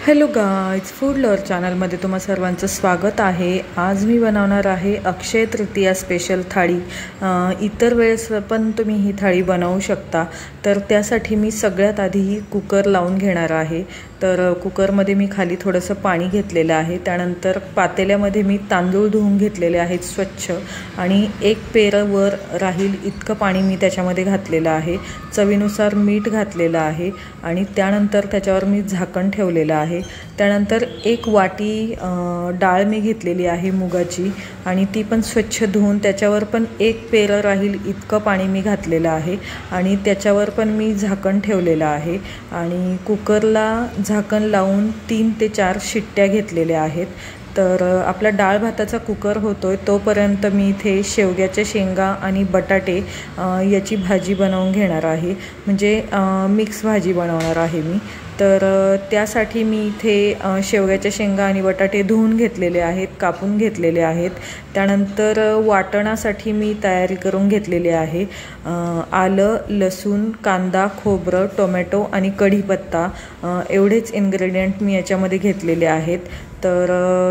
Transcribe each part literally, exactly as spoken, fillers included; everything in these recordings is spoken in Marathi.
हॅलो गाईज, फूड लवर चॅनलमध्ये तुम्हा सर्वांचं स्वागत आहे। आज मी बनवणार आहे अक्षय तृतीया स्पेशल थाळी। इतर वेळेस पण तुम्ही ही थाळी बनवू शकता। तर त्यासाठी मी सगळ्यात आधी कुकर लावून घेणार आहे। तर कुकरमध्ये मी खाली थोडंसं पाणी घेतलेलं आहे। त्यानंतर पातेल्यामध्ये मी तांदूळ धुवून घेतलेले आहेत स्वच्छ, आणि एक पेरं वर राहील इतकं पाणी मी त्याच्यामध्ये घातलेलं आहे। चवीनुसार मीठ घातलेलं आहे आणि त्यानंतर त्याच्यावर मी झाकण ठेवलेलं आहे। त्यानंतर एक वाटी डाळ मी घेतलेली आहे मुगाची, आणि ती पण स्वच्छ धुवून त्याच्यावर पण एक पेरं राहील इतकं पाणी मी घातलेलं आहे, आणि त्याच्यावर पण मी झाकण ठेवलेलं आहे। आणि कुकरला झाकण लावून तीन ते चार शिट्ट्या घेतलेल्या आहेत। तर आपला डाळ भाताचा कुकर होतोय तोपर्यंत मी इथे शेवग्याच्या शेंगा आणि बटाटे याची भाजी बनवून घेणार आहे। म्हणजे मिक्स भाजी बनवणार आहे मी। तर त्यासाठी मी इथे शेवग्याच्या शेंगा आणि बटाटे धुवून घेतलेले आहेत, कापून घेतलेले आहेत। त्यानंतर वाटणासाठी मी तयारी करून घेतलेली आहे। आलं, लसूण, कांदा, खोबरं, टोमॅटो आणि कढीपत्ता एवढेच इन्ग्रेडियंट मी याच्यामध्ये घेतलेले आहेत। तर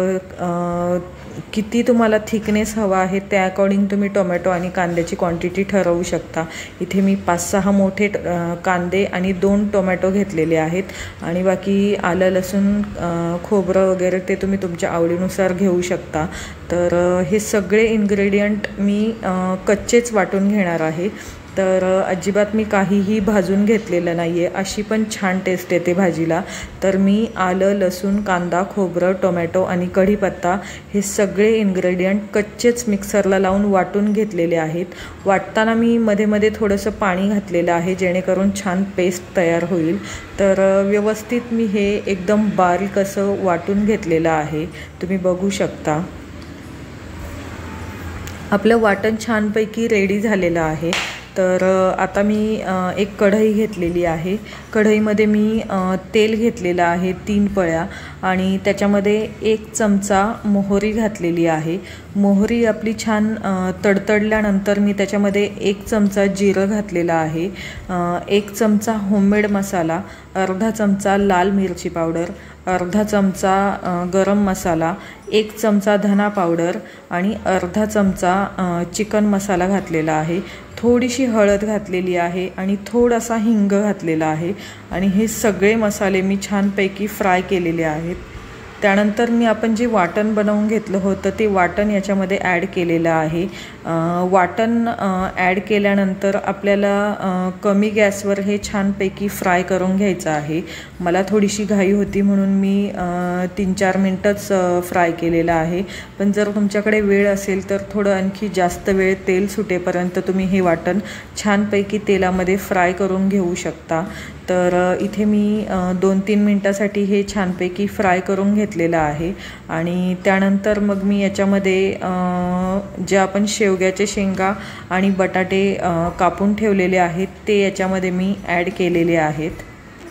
किती तुम्हाला थिकनेस हवा आहे त्या अकॉर्डिंग तुम्ही टोमॅटो आणि कांद्याची क्वांटिटी ठरवू शकता। इथे मी पाच सहा मोठे कांदे आणि दोन टोमॅटो घेतलेले आहेत, आणि बाकी आलं, लसूण, खोबरं वगैरे ते तुम्ही तुमच्या आवडीनुसार घेऊ शकता। तर हे सगळे इन्ग्रेडियंट मी कच्चेच वाटून घेणार आहे। तर अजिबात मी काहीही भाजून घेतलेलं नाही आहे, अशी पण छान टेस्ट येते भाजीला। तर मी आलं, लसूण, कांदा, खोबरं, टोमॅटो आणि कढीपत्ता हे सगळे इन्ग्रेडियंट कच्चेच मिक्सरला लावून वाटून घेतलेले आहेत। वाटताना मी मध्ये मध्ये थोडंसं पाणी घातलेलं आहे जेणेकरून छान पेस्ट तयार होईल। तर व्यवस्थित मी हे एकदम बारीक असं वाटून घेतलेलं आहे, तुम्ही बघू शकता। आपलं वाटण छानपैकी रेडी झालेलं आहे। तर आता मी एक कढई घेतलेली आहे। कढईमध्ये मी तेल घेतलेलं आहे तीन पळ्या, आणि त्याच्यामध्ये एक चमचा मोहरी घातलेली आहे। मोहरी आपली छान तडतडल्यानंतर मी त्याच्यामध्ये एक चमचा जिरं घातलेलं आहे, एक चमचा होममेड मसाला, अर्धा चमचा लाल मिरची पावडर, अर्धा चमचा गरम मसाला, एक चमचा धना पावडर आणि अर्धा चमचा चिकन मसाला घातलेला आहे। थोडीशी हळद घातलेली आहे आणि थोडासा हिंग घातलेला आहे, आणि हे सगळे मसाले मी छानपैकी फ्राय केलेले आहेत। त्यानंतर मी आपण जे वाटण बनवून घेतलं होतं ते वाटण याच्यामध्ये ॲड केलेलं आहे। वाटण ॲड केल्यानंतर आपल्याला कमी गॅसवर हे छानपैकी फ्राय करून घ्यायचं आहे। मला थोडीशी घाई होती म्हणून मी तीन चार मिनटंच फ्राय केलेलं आहे, पण जर तुमच्याकडे वेळ असेल तर थोडं आणखी जास्त वेळ तेल सुटेपर्यंत तुम्ही हे वाटण छानपैकी तेलामध्ये फ्राय करून घेऊ शकता। तर इथे मी दोन तीन मिनटासाठी हे छानपैकी फ्राय करून घेतलेलं आहे, आणि त्यानंतर मग मी याच्यामध्ये जे आपण शेवग्याचे शेंगा आणि बटाटे कापून ठेवलेले आहेत ते याच्यामध्ये मी ॲड केलेले आहेत।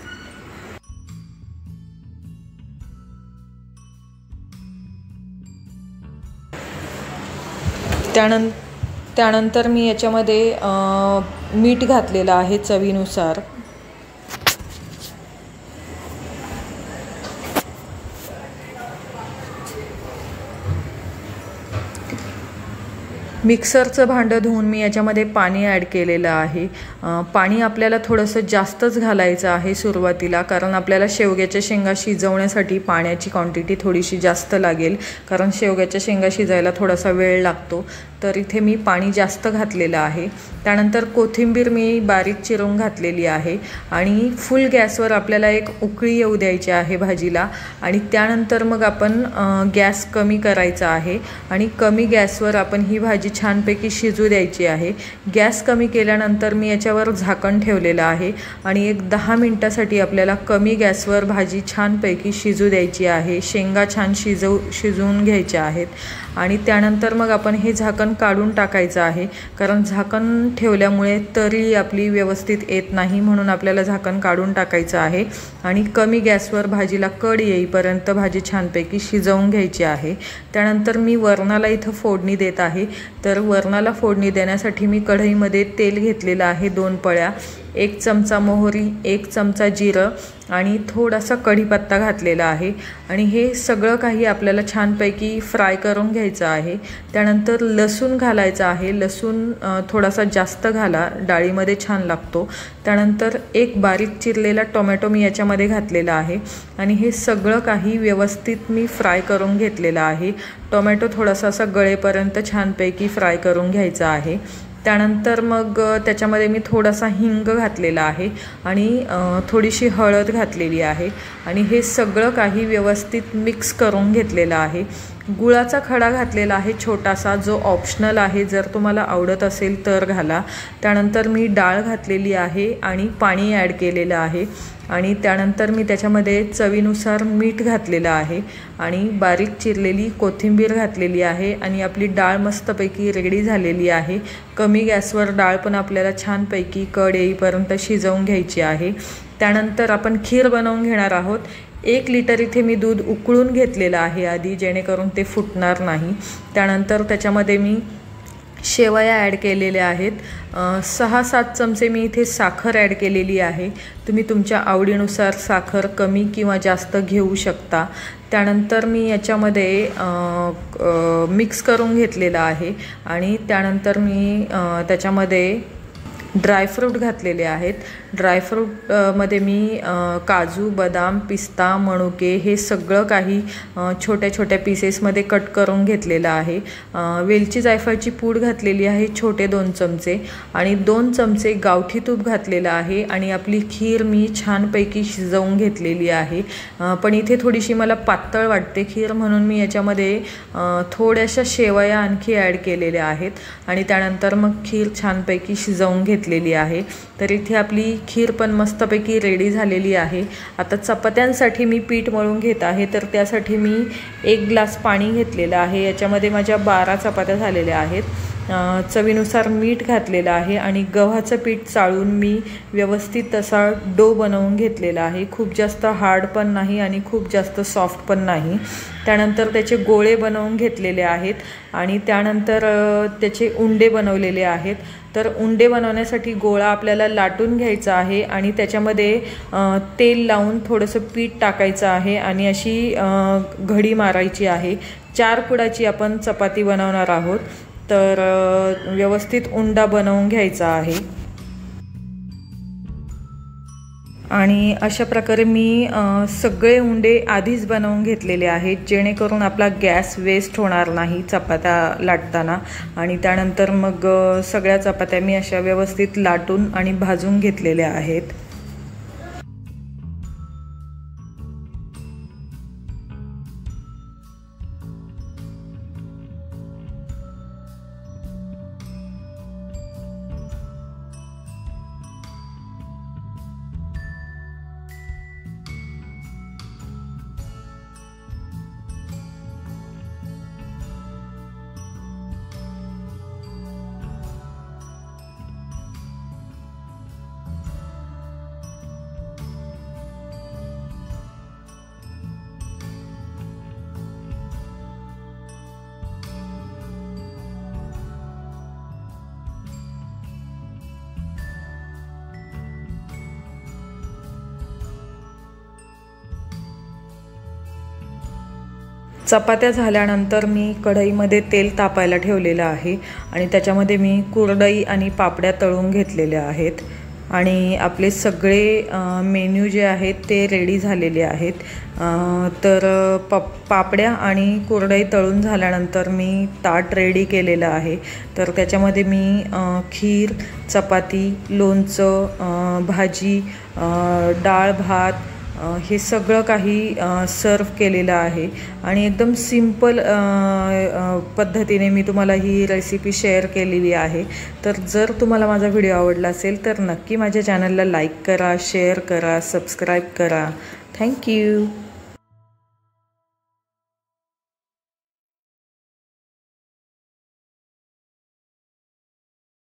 त्यानं त्यानंतर मी याच्यामध्ये मीठ घातलेलं आहे चवीनुसार। मिक्सरचं भांडं धुवून मी याच्यामध्ये पाणी ॲड केलेलं आहे। पाणी आपल्याला थोडंसं जास्तच घालायचं आहे सुरुवातीला, कारण आपल्याला शेवग्याच्या शेंगा शिजवण्यासाठी पाण्याची क्वांटिटी थोडीशी जास्त लागेल, कारण शेवग्याच्या शेंगा शिजायला थोडासा वेळ लागतो। तर इथे मी पाणी जास्त घातलेलं आहे। त्यानंतर कोथिंबीर मी बारीक चिरून घातलेली आहे, आणि फुल गॅसवर आपल्याला एक उकळी येऊ द्यायची आहे भाजीला, आणि त्यानंतर मग आपण गॅस कमी करायचा आहे, आणि कमी गॅसवर आपण ही भाजी छानपैकी शिजू द्यायची आहे। गॅस कमी केल्यानंतर मी याच्यावर झाकण ठेवलेलं आहे, आणि एक दहा मिनटासाठी आपल्याला कमी गॅसवर भाजी छानपैकी शिजू द्यायची आहे। शेंगा छान शिजव शिजवून घ्यायच्या आहेत, आणि त्यानंतर मग आपण हे झाकण काढून टाकायचं आहे, कारण झाकण ठेवल्यामुळे तरी आपली व्यवस्थित येत नाही, म्हणून आपल्याला झाकण काढून टाकायचं आहे, आणि कमी गॅसवर भाजीला कड येईपर्यंत भाजी छानपैकी शिजवून घ्यायची आहे। त्यानंतर मी वरणाला इथं फोडणी देत आहे। तर वरणाला फोडणी देण्यासाठी मी कढईमध्ये तेल घेतलेलं आहे दोन पळ्या, एक चमचा मोहरी, एक चमचा जिरं आणि थोडासा कढीपत्ता घातलेला आहे आणि हे सगळं काही आपल्याला छानपैकी फ्राय करून घ्यायचं आहे। त्यानंतर लसूण घालायचा आहे। लसूण थोडासा जास्त घाला, डाळीमध्ये छान लागतो। त्यानंतर एक बारीक चिरलेला टोमॅटो मी याच्यामध्ये घातलेला आहे आणि हे सगळं काही व्यवस्थित मी फ्राय करून घेतलेला आहे। टोमॅटो थोडासा असा गळेपर्यंत छानपैकी फ्राय करून घ्यायचा आहे। त्यानंतर मग त्याच्यामध्ये मी थोडासा हिंग घातलेला आहे आणि थोडीशी हळद घातलेली आहे आणि हे सगळं काही व्यवस्थित मिक्स करून घेतलेलं आहे। गुळाचा खडा घातलेला आहे छोटासा, जो ऑप्शनल आहे, जर तुम्हाला आवडत असेल तर घाला। त्यानंतर मी डाळ घातलेली आहे आणि पाणी ॲड केलेलं आहे आणि त्यानंतर मी त्याच्यामध्ये चवीनुसार मीठ घातलेलं आहे आणि बारीक चिरलेली कोथिंबीर घातलेली आहे आणि आपली डाळ मस्तपैकी रेडी झालेली आहे। कमी गॅसवर डाळ पण आपल्याला छानपैकी कड येईपर्यंत शिजवून घ्यायची आहे। त्यानंतर आपण खीर बनवून घेणार आहोत। एक लिटर इथे मी दूध उकळून घेतलेलं आहे आधी, जेणेकरून ते फुटणार नाही। त्यानंतर त्याच्यामध्ये मी शेवया ॲड केलेल्या आहेत। सहा सात चमचे मी इथे साखर ॲड केलेली आहे। तुम्ही तुमच्या आवडीनुसार साखर कमी किंवा जास्त घेऊ शकता। त्यानंतर मी याच्यामध्ये मिक्स करून घेतलेलं आहे आणि त्यानंतर मी त्याच्यामध्ये ड्रायफ्रूट घातलेले आहेत। ड्रायफ्रूट मध्ये मी काजू, बदाम, पिस्ता, मनुके हे सगळं काही छोट्या छोट्या पीसेसमध्ये कट करून घेतलेलं आहे। वेलची जायफळची पूड घातलेली आहे छोटे दोन चमचे आणि दोन चमचे गावठी तूप घातलेलं आहे आणि आपली खीर मी छानपैकी शिजवून घेतलेली आहे। पण इथे थोडीशी मला पातळ वाटते खीर, म्हणून मी याच्यामध्ये थोड्याशा शेवया आणखी ॲड केलेल्या आहेत आणि त्यानंतर मग खीर छानपैकी शिजवून घेतलेली आहे। तर इथे आपली खीर पण मस्तपैकी रेडी झालेली आहे। आता चपात्यांसाठी मी पीठ मळून घेत आहे, तर त्यासाठी मी एक ग्लास पाणी घेतलेलं आहे। याच्यामध्ये माझ्या बारा चपात्या झालेल्या आहेत। चवीनुसार मीठ घातलेलं आहे आणि गव्हाचं पीठ चाळून मी व्यवस्थित तसा डो बनवून घेतलेला आहे। खूप जास्त हार्ड पण नाही आणि खूप जास्त सॉफ्ट पण नाही। त्यानंतर त्याचे गोळे बनवून घेतलेले आहेत आणि त्यानंतर त्याचे उंडे बनवलेले आहेत। तर उंडे बनवण्यासाठी गोळा आपल्याला लाटून घ्यायचा आहे आणि त्याच्यामध्ये तेल लावून थोडंसं पीठ टाकायचं आहे आणि अशी घडी मारायची आहे। चार कुडाची आपण चपाती बनवणार आहोत, तर व्यवस्थित उंडा बनवून घ्यायचा आहे आणि अशा प्रकारे मी सगळे उंडे आधीच बनवून घेतलेले आहेत, जेणेकरून आपला गॅस वेस्ट होणार नाही चपात्या लाटताना। आणि त्यानंतर मग सगळ्या चपात्या मी अशा व्यवस्थित लाटून आणि भाजून घेतलेल्या आहेत। चपात्या झाल्यानंतर मी कढईमध्ये तेल तापायला ठेवलेलं आहे आणि त्याच्यामध्ये मी कुरडई आणि पापड्या तळून घेतलेल्या आहेत आणि आपले सगळे मेन्यू जे आहेत ते रेडी झालेले आहेत। तर प पापड्या आणि कुरडई तळून झाल्यानंतर मी ताट रेडी केलेलं आहे। तर त्याच्यामध्ये मी खीर, चपाती, लोणचं, भाजी, डाळ भात हे सगळं काही सर्व केलेलं आहे आणि एकदम सिंपल पद्धतीने मी तुम्हाला ही रेसिपी शेअर केलेली आहे। तर जर तुम्हाला माझा व्हिडिओ आवडला असेल तर नक्की माझ्या चॅनलला लाईक करा, शेअर करा, सबस्क्राईब करा। थँक्यू।